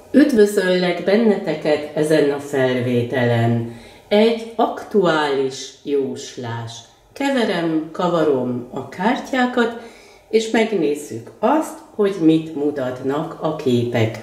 Üdvözöllek benneteket ezen a felvételen. Egy aktuális jóslás. Keverem, kavarom a kártyákat, és megnézzük azt, hogy mit mutatnak a képek.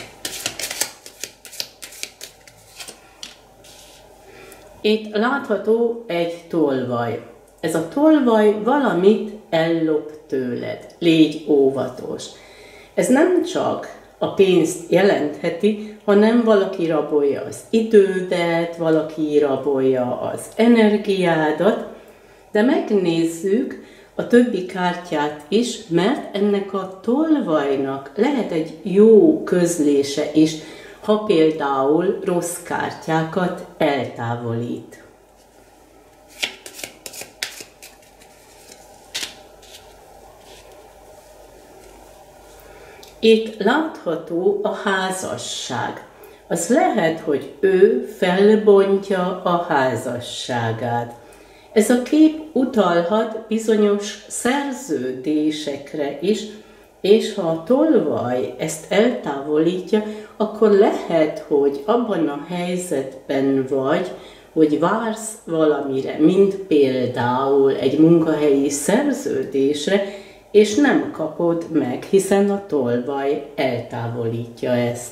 Itt látható egy tolvaj. Ez a tolvaj valamit ellop tőled. Légy óvatos. Ez nem csak a pénzt jelentheti, hanem valaki rabolja az idődet, valaki rabolja az energiádat, de megnézzük a többi kártyát is, mert ennek a tolvajnak lehet egy jó közlése is, ha például rossz kártyákat eltávolít. Itt látható a házasság. Az lehet, hogy ő felbontja a házasságát. Ez a kép utalhat bizonyos szerződésekre is, és ha a tolvaj ezt eltávolítja, akkor lehet, hogy abban a helyzetben vagy, hogy vársz valamire, mint például egy munkahelyi szerződésre, és nem kapod meg, hiszen a tolvaj eltávolítja ezt.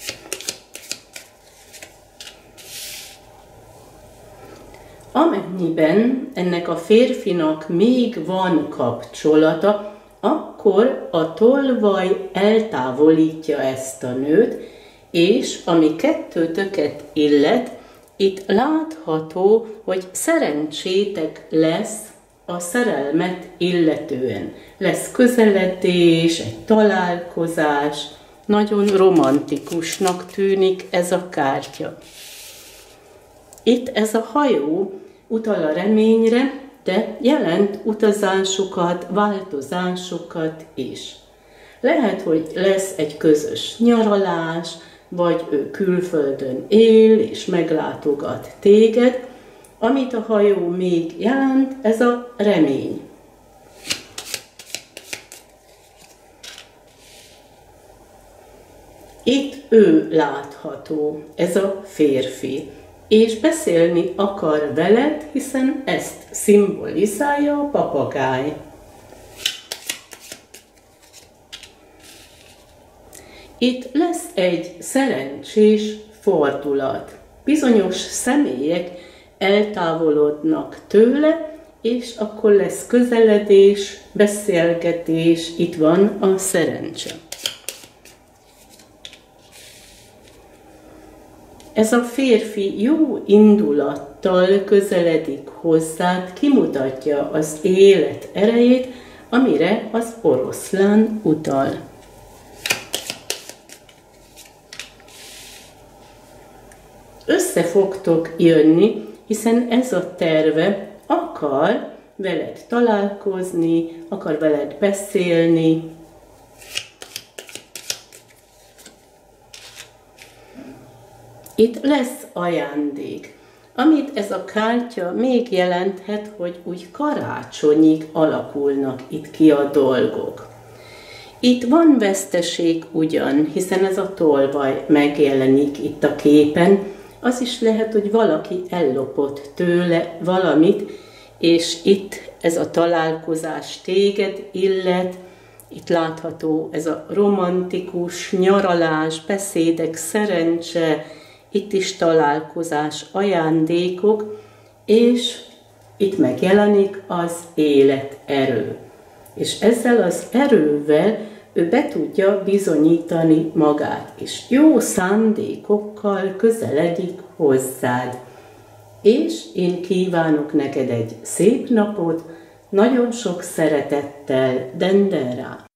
Amennyiben ennek a férfinak még van kapcsolata, akkor a tolvaj eltávolítja ezt a nőt, és ami kettőtöket illet, itt látható, hogy szerencsétek lesz a szerelmet illetően. Lesz közeledés, egy találkozás, nagyon romantikusnak tűnik ez a kártya. Itt ez a hajó utal a reményre, de jelent utazásokat, változásokat is. Lehet, hogy lesz egy közös nyaralás, vagy ő külföldön él és meglátogat téged. Amit a hajó még jelent, ez a remény. Itt ő látható, ez a férfi, és beszélni akar veled, hiszen ezt szimbolizálja a papagáj. Itt lesz egy szerencsés fordulat. Bizonyos személyek eltávolodnak tőle, és akkor lesz közeledés, beszélgetés, itt van a szerencse. Ez a férfi jó indulattal közeledik hozzád, kimutatja az élet erejét, amire az oroszlán utal. Össze fogtok jönni, hiszen ez a terve akar veled találkozni, akar veled beszélni. Itt lesz ajándék, amit ez a kártya még jelenthet, hogy úgy karácsonyig alakulnak itt ki a dolgok. Itt van veszteség ugyan, hiszen ez a tolvaj megjelenik itt a képen, az is lehet, hogy valaki ellopott tőle valamit, és itt ez a találkozás téged illet, itt látható ez a romantikus nyaralás, beszédek, szerencse, itt is találkozás, ajándékok, és itt megjelenik az életerő. És ezzel az erővel ő be tudja bizonyítani magát, és jó szándékokkal közeledik hozzád. És én kívánok neked egy szép napot, nagyon sok szeretettel, Dendera.